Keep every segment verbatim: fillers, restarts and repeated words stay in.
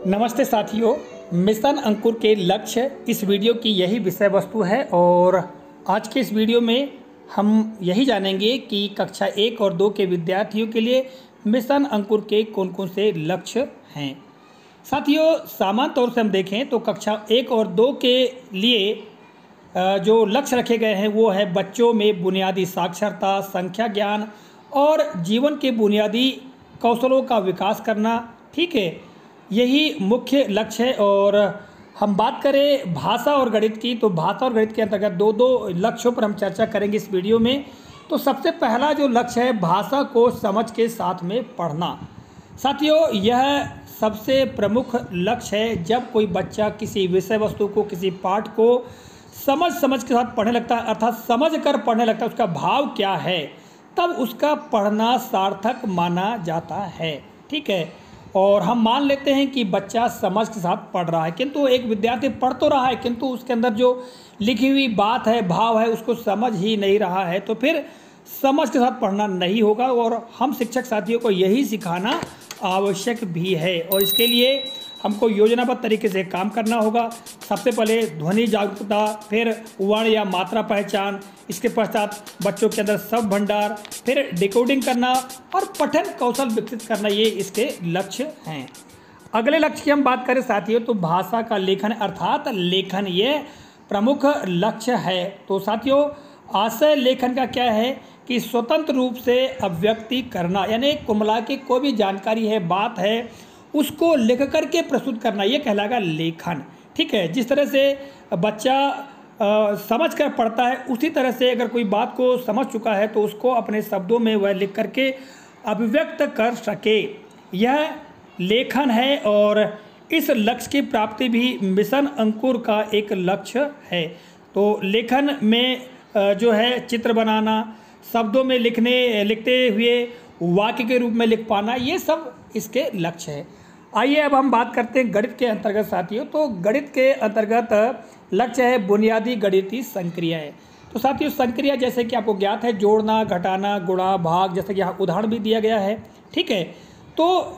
नमस्ते साथियों, मिशन अंकुर के लक्ष्य इस वीडियो की यही विषय वस्तु है और आज के इस वीडियो में हम यही जानेंगे कि कक्षा एक और दो के विद्यार्थियों के लिए मिशन अंकुर के कौन कौन से लक्ष्य हैं। साथियों, सामान्य तौर से हम देखें तो कक्षा एक और दो के लिए जो लक्ष्य रखे गए हैं वो है बच्चों में बुनियादी साक्षरता, संख्या ज्ञान और जीवन के बुनियादी कौशलों का विकास करना। ठीक है, यही मुख्य लक्ष्य है। और हम बात करें भाषा और गणित की, तो भाषा और गणित के अंतर्गत दो दो लक्ष्यों पर हम चर्चा करेंगे इस वीडियो में। तो सबसे पहला जो लक्ष्य है भाषा को समझ के साथ में पढ़ना। साथियों, यह सबसे प्रमुख लक्ष्य है। जब कोई बच्चा किसी विषय वस्तु को, किसी पाठ को समझ समझ के साथ पढ़ने लगता है, अर्थात समझ कर पढ़ने लगता है, उसका भाव क्या है, तब उसका पढ़ना सार्थक माना जाता है। ठीक है, और हम मान लेते हैं कि बच्चा समझ के साथ पढ़ रहा है, किंतु एक विद्यार्थी पढ़ तो रहा है किंतु उसके अंदर जो लिखी हुई बात है, भाव है, उसको समझ ही नहीं रहा है, तो फिर समझ के साथ पढ़ना नहीं होगा। और हम शिक्षक साथियों को यही सिखाना आवश्यक भी है और इसके लिए हमको योजनाबद्ध तरीके से काम करना होगा। सबसे पहले ध्वनि जागरूकता, फिर वर्ण या मात्रा पहचान, इसके पश्चात बच्चों के अंदर शब्द भंडार, फिर डिकोडिंग करना और पठन कौशल विकसित करना, ये इसके लक्ष्य हैं। अगले लक्ष्य की हम बात करें साथियों तो भाषा का लेखन अर्थात लेखन, ये प्रमुख लक्ष्य है। तो साथियों, आशय लेखन का क्या है कि स्वतंत्र रूप से अभिव्यक्ति करना, यानी कुमला की कोई भी जानकारी है, बात है, उसको लिख करके प्रस्तुत करना, ये कहलाएगा लेखन। ठीक है, जिस तरह से बच्चा आ, समझ कर पढ़ता है, उसी तरह से अगर कोई बात को समझ चुका है तो उसको अपने शब्दों में वह लिख करके अभिव्यक्त कर सके, यह लेखन है। और इस लक्ष्य की प्राप्ति भी मिशन अंकुर का एक लक्ष्य है। तो लेखन में जो है चित्र बनाना, शब्दों में लिखने लिखते हुए वाक्य के रूप में लिख पाना, ये सब इसके लक्ष्य है। आइए अब हम बात करते हैं गणित के अंतर्गत साथियों। तो गणित के अंतर्गत लक्ष्य है बुनियादी गणितीय संक्रियाएं। तो साथियों, संक्रिया जैसे कि आपको ज्ञात है, जोड़ना, घटाना, गुणा, भाग, जैसे कि यहाँ उदाहरण भी दिया गया है। ठीक है, तो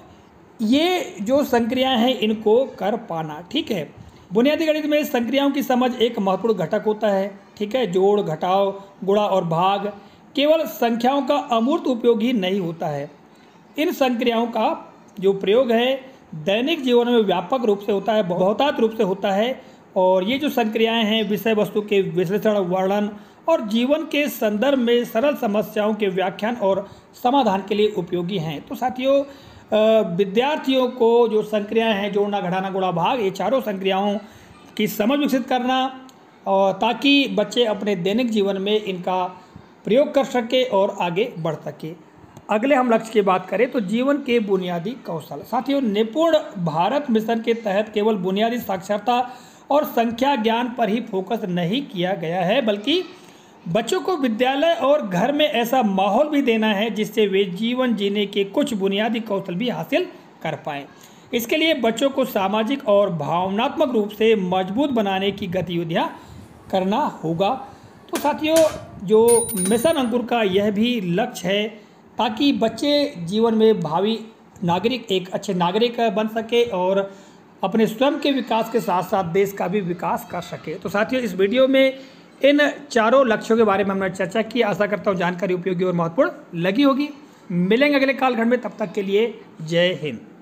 ये जो संक्रियाएं हैं इनको कर पाना। ठीक है, बुनियादी गणित में संक्रियाओं की समझ एक महत्वपूर्ण घटक होता है। ठीक है, जोड़, घटाव, गुणा और भाग केवल संख्याओं का अमूर्त उपयोग ही नहीं होता है, इन संक्रियाओं का जो प्रयोग है दैनिक जीवन में व्यापक रूप से होता है, बहुतायत रूप से होता है। और ये जो संक्रियाएं हैं विषय वस्तु के विश्लेषण, वर्णन और जीवन के संदर्भ में सरल समस्याओं के व्याख्यान और समाधान के लिए उपयोगी हैं। तो साथियों, विद्यार्थियों को जो संक्रियाएं हैं जोड़ना, घटाना, गुणा, भाग, ये चारों संक्रियाओं की समझ विकसित करना, और ताकि बच्चे अपने दैनिक जीवन में इनका प्रयोग कर सके और आगे बढ़ सके। अगले हम लक्ष्य की बात करें तो जीवन के बुनियादी कौशल। साथियों, निपुण भारत मिशन के तहत केवल बुनियादी साक्षरता और संख्या ज्ञान पर ही फोकस नहीं किया गया है, बल्कि बच्चों को विद्यालय और घर में ऐसा माहौल भी देना है जिससे वे जीवन जीने के कुछ बुनियादी कौशल भी हासिल कर पाएं। इसके लिए बच्चों को सामाजिक और भावनात्मक रूप से मजबूत बनाने की गतिविधियाँ करना होगा। तो साथियों, जो मिशन अंकुर का यह भी लक्ष्य है ताकि बच्चे जीवन में भावी नागरिक, एक अच्छे नागरिक बन सके और अपने स्वयं के विकास के साथ साथ देश का भी विकास कर सके। तो साथियों, इस वीडियो में इन चारों लक्ष्यों के बारे में हमने चर्चा की। आशा करता हूँ जानकारी उपयोगी और महत्वपूर्ण लगी होगी। मिलेंगे अगले कालखंड में, तब तक के लिए जय हिंद।